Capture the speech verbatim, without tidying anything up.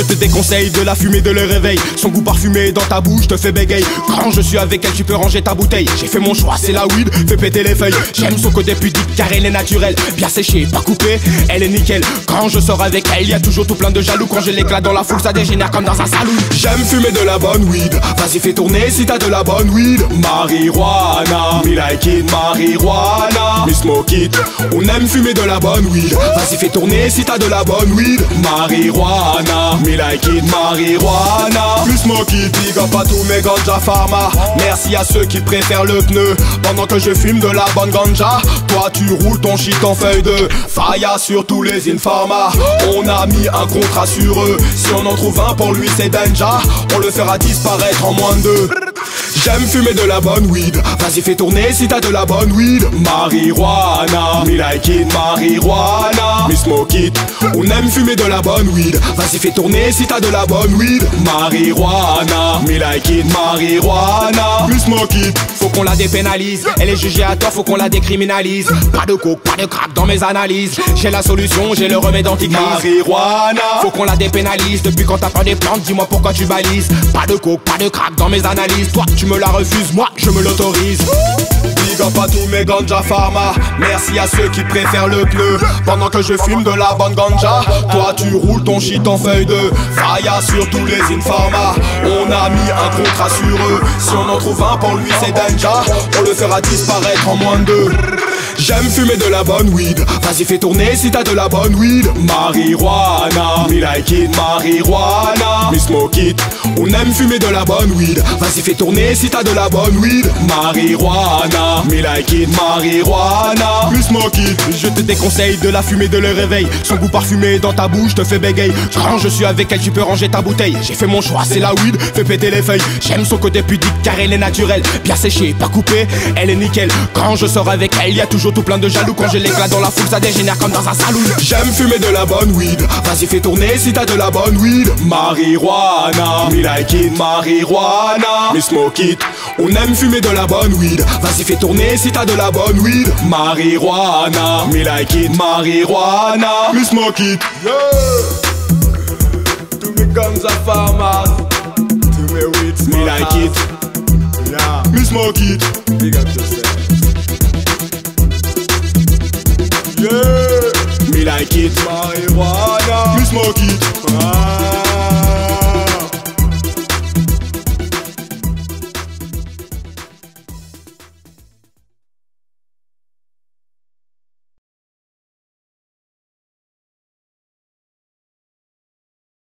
te déconseille de la fumer de le réveil. Son goût parfumé dans ta bouche te fait bégayer. Quand je suis avec elle tu peux ranger ta bouteille. J'ai fait mon choix, c'est la weed, fais péter les feuilles. J'aime son côté pudique car elle est naturelle. Bien séchée, pas coupée, elle est nickel. Quand je sors avec elle, y a toujours tout plein de jaloux. Quand j'ai l'éclat dans la foule, ça dégénère comme dans un salon. J'aime fumer de la bonne weed. Vas-y fais tourner si t'as de la bonne weed. Marijuana, me like it, marijuana, me smoke it. On aime fumer de la bonne weed. Vas-y fais tourner si t'as de la bonne weed. Marijuana, me like it, marijuana, me smoke it. Big up à tous mes ganja pharma. Merci à ceux qui préfèrent le pneu pendant que je fume de la bonne ganja. Toi tu roules ton shit en feuille de Faya sur tous les informa. On a mis un contrat sur eux. Si on en trouve un pour lui c'est Danja. On le fera disparaître en moins de deux. J'aime fumer de la bonne weed. Vas-y fais tourner si t'as de la bonne weed. Marijuana, me like it, marijuana, me smoke it. On aime fumer de la bonne weed. Vas-y fais tourner si t'as de la bonne weed. Marijuana, me like it, marijuana, me smoke it. Faut qu'on la dépénalise. Elle est jugée à tort, faut qu'on la décriminalise. Pas de coke, pas de crack dans mes analyses. J'ai la solution, j'ai le remède anti-crise. Marijuana, faut qu'on la dépénalise. Depuis quand t'as pas des plantes, dis-moi pourquoi tu balises. Pas de coke, pas de crack dans mes analyses. Toi tu me la refuses, moi je me l'autorise. Big up à tous mes ganja pharma. Merci à ceux qui préfèrent le pneu pendant que je fume de la bonne ganja. Toi tu roules ton shit en feuille de Faya sur tous les informa. On a mis un contrat sur eux. Si on en trouve un pour lui c'est Danja. On le fera disparaître en moins de deux. J'aime fumer de la bonne weed. Vas-y fais tourner si t'as de la bonne weed. Marijuana, me like it, marijuana, me smoke it. On aime fumer de la bonne weed. Vas-y fais tourner si t'as de la bonne weed. Marijuana, me like it, marijuana, me smoke it. Je te déconseille de la fumer de le réveil. Son goût parfumé dans ta bouche te fait bégayer. Quand je suis avec elle tu peux ranger ta bouteille. J'ai fait mon choix, c'est la weed, fais péter les feuilles. J'aime son côté pudique car elle est naturelle. Bien séchée, pas coupée, elle est nickel. Quand je sors avec elle, y a toujours tout plein de jaloux. Quand j'ai l'éclat dans la foule, ça dégénère comme dans un salon. J'aime fumer de la bonne weed. Vas-y fais tourner si t'as de la bonne weed. Marijuana, me like it, marijuana, me smoke it. On aime fumer de la bonne weed. Vas-y fais tourner si t'as de la bonne weed. Marijuana, me like it, marijuana, me smoke it. Yeah. To me comes a farmer. To me weeds, me like it. Yeah. Me smoke it. Big up yourself. Yeah, me like it, marijuana, me smoke it. Ah.